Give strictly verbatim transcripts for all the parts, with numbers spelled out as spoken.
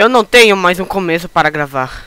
Eu não tenho mais um começo para gravar.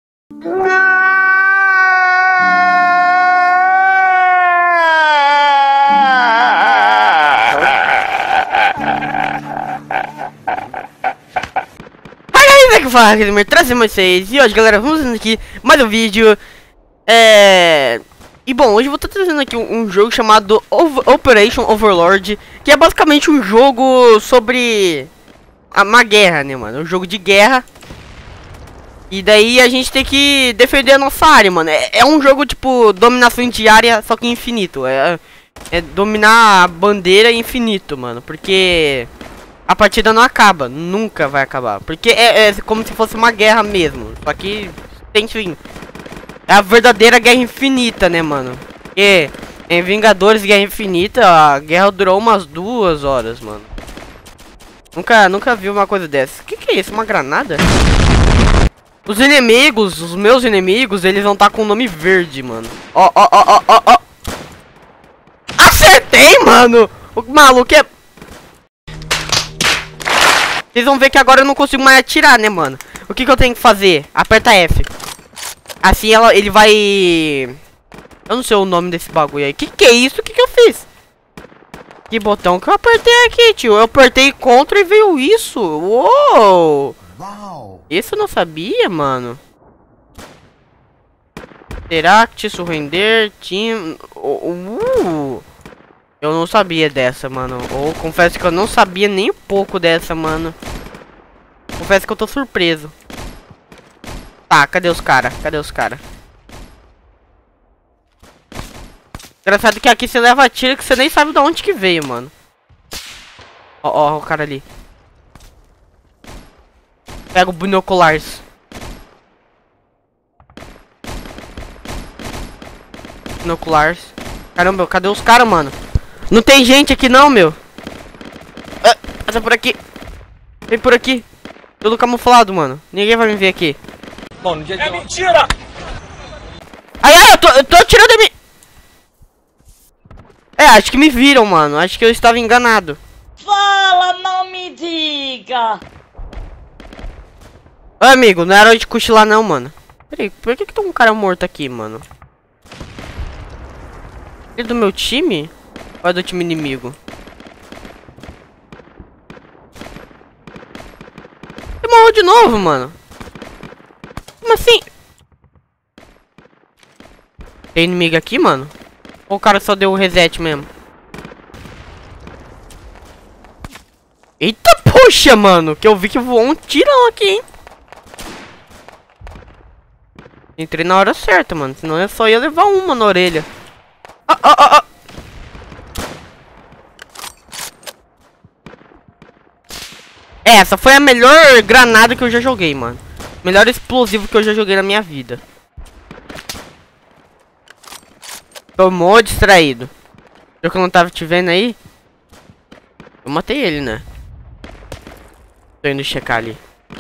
Que fala, Gamer, trazendo vocês. E hoje, galera, vamos fazendo aqui mais um vídeo. É... E bom, hoje eu vou estar trazendo aqui um, um jogo chamado Over Operation Overlord, que é basicamente um jogo sobre uma guerra, né, mano? Um jogo de guerra. E daí a gente tem que defender a nossa área, mano. É, é um jogo tipo dominação de área, só que infinito. É, é dominar a bandeira infinito, mano. Porque a partida não acaba, nunca vai acabar. Porque é, é como se fosse uma guerra mesmo. Só que tem fim. É a verdadeira guerra infinita, né, mano? Porque em Vingadores Guerra Infinita, a guerra durou umas duas horas, mano. Nunca, nunca vi uma coisa dessa. O que, que é isso? Uma granada? Os inimigos, os meus inimigos, eles vão estar com o nome verde, mano. Ó, ó, ó, ó, ó, ó. Acertei, mano! O maluco é... Vocês vão ver que agora eu não consigo mais atirar, né, mano? O que que eu tenho que fazer? Aperta F. Assim ela, ele vai... Eu não sei o nome desse bagulho aí. Que que é isso? O que que eu fiz? Que botão que eu apertei aqui, tio? Eu apertei contra e veio isso. Uou! Uau! Isso eu não sabia, mano. Interact, surrender, team... Uh! Eu não sabia dessa, mano. Ou confesso que eu não sabia nem um pouco dessa, mano. Confesso que eu tô surpreso. Tá, cadê os caras? Cadê os caras? Engraçado que aqui você leva tiro que você nem sabe de onde que veio, mano. Ó, ó, o cara ali. Pega o binoculares. Binoculares. Caramba, cadê os caras, mano? Não tem gente aqui não, meu. Ah, passa por aqui. Vem por aqui. Tudo camuflado, mano. Ninguém vai me ver aqui. Bom, no dia de... É mentira! Ai, ai, eu tô, eu tô atirando em mim. É, acho que me viram, mano. Acho que eu estava enganado. Fala, não me diga! Ô, amigo, não era hora de cochilar não, mano. Peraí, por que que tem um cara morto aqui, mano? Ele é do meu time? Ou é do time inimigo? Ele morreu de novo, mano. Como assim? Tem inimigo aqui, mano? Ou o cara só deu um reset mesmo? Eita, poxa, mano. Que eu vi que voou um tirão aqui, hein? Entrei na hora certa, mano. Senão eu só ia levar uma na orelha. Ah, ah, ah, ah. Essa foi a melhor granada que eu já joguei, mano. Melhor explosivo que eu já joguei na minha vida. Tomou distraído. Eu que não tava te vendo aí. Eu matei ele, né? Tô indo checar ali.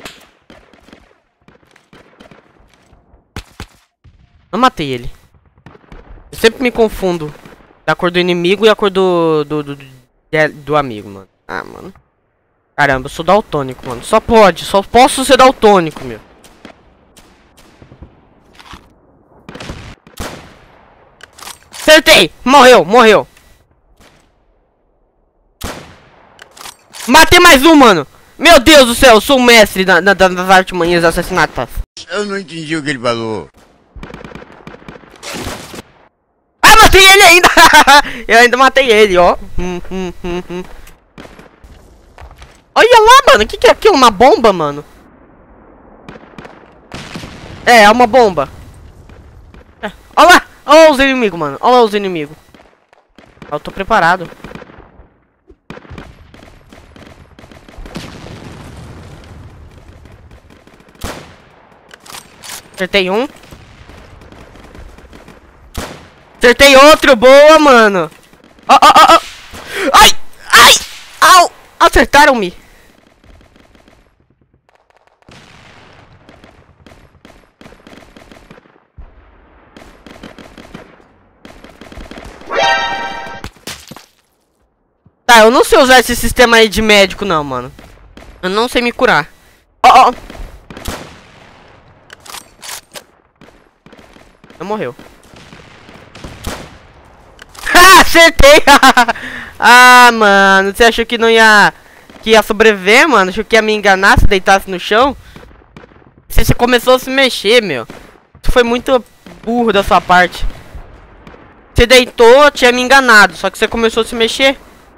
Eu matei ele. Eu sempre me confundo da cor do inimigo e a cor do do, do, do, do amigo, mano. Ah, mano. Caramba, eu sou daltônico, mano. Só pode, só posso ser daltônico, meu. Acertei! Morreu, morreu. Matei mais um, mano. Meu Deus do céu, eu sou o mestre da, da, das artimanhas assassinatas. Eu não entendi o que ele falou. Ah, matei ele ainda! Eu ainda matei ele, ó. Hum, hum, hum, hum. Olha lá, mano. O que, que é aquilo? Uma bomba, mano? É, é uma bomba. É. Olha lá! Olha os inimigos, mano. Olha lá os inimigos. Eu tô preparado. Acertei um. Acertei outro. Boa, mano. Ó, ó, ó, ó. Ai! Ai! Au! Acertaram-me. Tá, eu não sei usar esse sistema aí de médico não, mano. Eu não sei me curar. Ó, ó. morreu. Ah, acertei! Ah, mano, você achou que não ia... Que ia sobreviver, mano? Achou que ia me enganar se deitasse no chão? Você, você começou a se mexer, meu. Isso foi muito burro da sua parte. Você deitou, tinha me enganado, só que você começou a se mexer.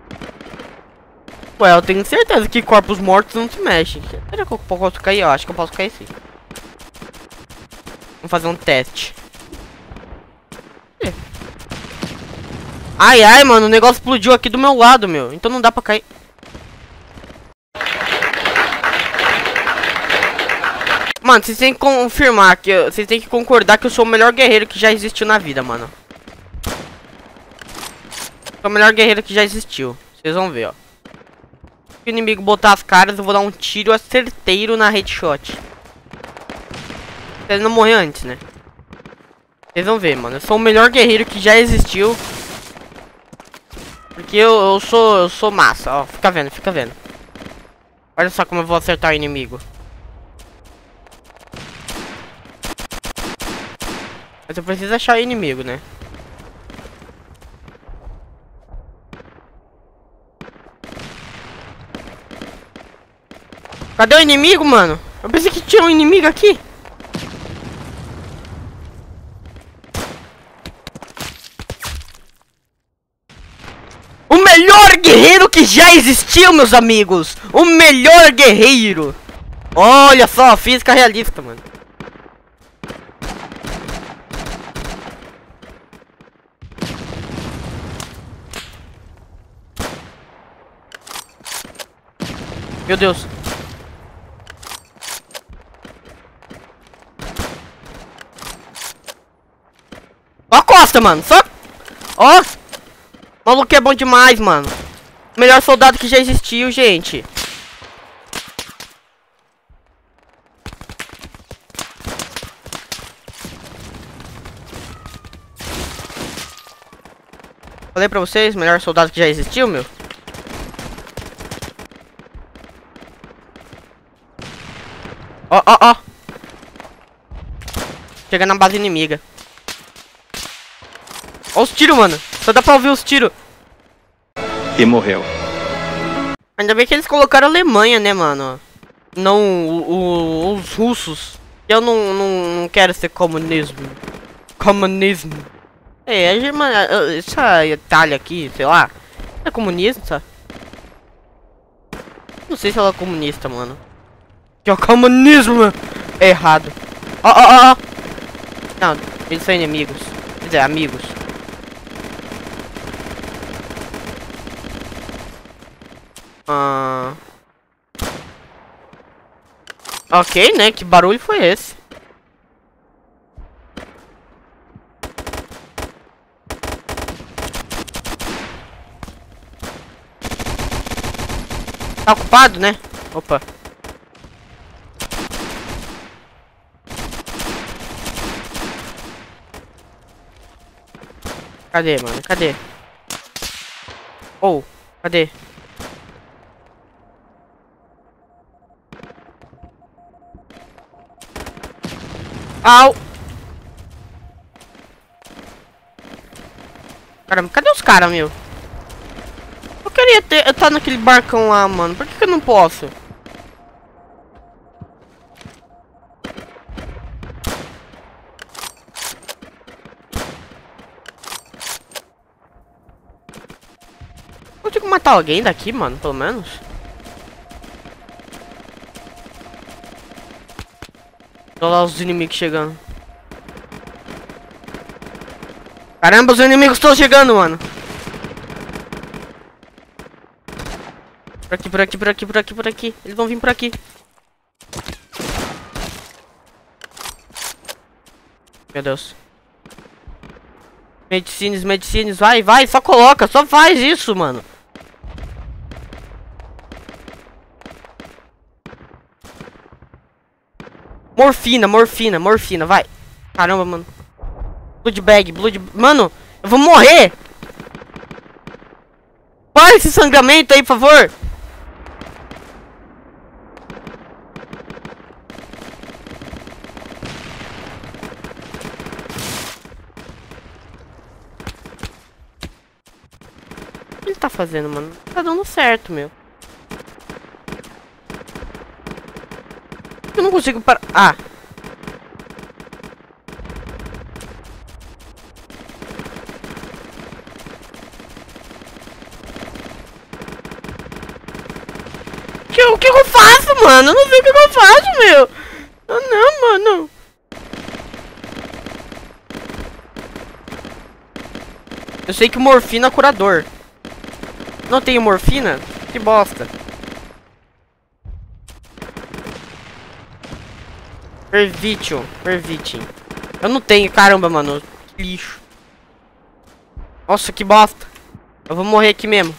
Ué, eu tenho certeza que corpos mortos não se mexem. Será que eu posso cair? Eu acho que eu posso cair sim. Vamos fazer um teste. Ai, ai, mano, o negócio explodiu aqui do meu lado, meu. Então não dá pra cair. Mano, vocês têm que confirmar que eu, vocês têm que concordar que eu sou o melhor guerreiro que já existiu na vida, mano. Sou o melhor guerreiro que já existiu. Vocês vão ver, ó. Se o inimigo botar as caras, eu vou dar um tiro certeiro na headshot. Ele não morreu antes, né? Vocês vão ver, mano. Eu sou o melhor guerreiro que já existiu. Porque eu, eu sou eu sou massa, ó. Fica vendo, fica vendo. Olha só como eu vou acertar o inimigo. Mas eu preciso achar o inimigo, né? Cadê o inimigo, mano? Eu pensei que tinha um inimigo aqui. O melhor guerreiro que já existiu, meus amigos. O melhor guerreiro. Olha só, física realista, mano. Meu Deus. Ó a costa, mano. Só. Ó. O maluco é bom demais, mano. O melhor soldado que já existiu, gente. Falei pra vocês, o melhor soldado que já existiu, meu. Ó, ó, ó. Chega na base inimiga. Ó os tiros, mano. Só dá pra ouvir os tiros. E morreu. Ainda bem que eles colocaram a Alemanha, né, mano? Não o, o, os russos. Eu não, não, não quero ser comunismo. Comunismo. É, a Germania, essa Itália aqui, sei lá. É comunista? Não sei se ela é comunista, mano. Que é o comunismo é errado. Ó, ó, ó, ó. Não, eles são inimigos. Quer dizer, amigos. Ah... Ok, né? Que barulho foi esse? Tá ocupado, né? Opa. Cadê, mano? Cadê? Oh, cadê? Au! Caramba, cadê os caras, meu? Eu queria ter, eu tá naquele barcão lá, mano. Por que que eu não posso? Eu tenho que matar alguém daqui, mano, pelo menos. Olha lá os inimigos chegando. Caramba, os inimigos estão chegando, mano. Por aqui, por aqui, por aqui, por aqui, por aqui. Eles vão vir por aqui. Meu Deus. Medicines, medicines. Vai, vai, só coloca. Só faz isso, mano. Morfina, morfina, morfina, vai. Caramba, mano. Blood bag, blood... Mano, eu vou morrer. Para esse sangramento aí, por favor. O que ele tá fazendo, mano? Não tá dando certo, meu. Eu não consigo parar. Ah. Que, o que eu faço, mano? Eu não sei o que eu faço, meu. Ah, não, mano. Eu sei que morfina é curador. Não tenho morfina? Que bosta. Pervitio, Pervitin. Eu não tenho, caramba, mano. Que lixo. Nossa, que bosta. Eu vou morrer aqui mesmo.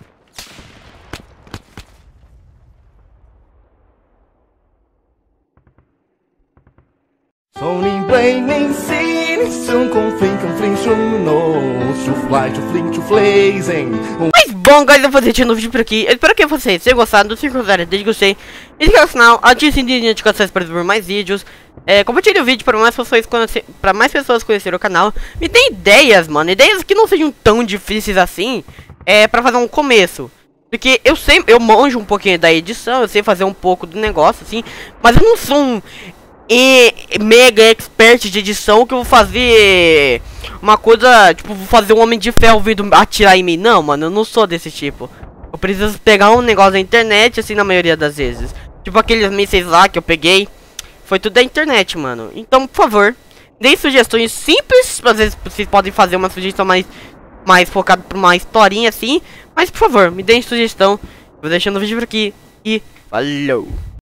Mas bom, guys, eu vou deixar no vídeo por aqui. Eu espero que vocês tenham gostado. Se gostarem, deixe gostei. Inscreva no canal, ative o sininho de notificações para ver mais vídeos. É, compartilhe o vídeo para mais pessoas conhecer, para mais pessoas conhecerem o canal. Me dê ideias, mano. Ideias que não sejam tão difíceis assim. É, para fazer um começo. Porque eu sei, eu manjo um pouquinho da edição, eu sei fazer um pouco do negócio, assim. Mas eu não sou um e mega expert de edição que eu vou fazer uma coisa, tipo, vou fazer um Homem de Ferro vindo atirar em mim. Não, mano, eu não sou desse tipo. Eu preciso pegar um negócio da internet, assim, na maioria das vezes. Tipo aqueles mísseis lá que eu peguei. Foi tudo da internet, mano. Então, por favor, deem sugestões simples. Às vezes vocês podem fazer uma sugestão mais, mais focada pra uma historinha, assim. Mas, por favor, me deem sugestão. Vou deixando o vídeo por aqui. E falou!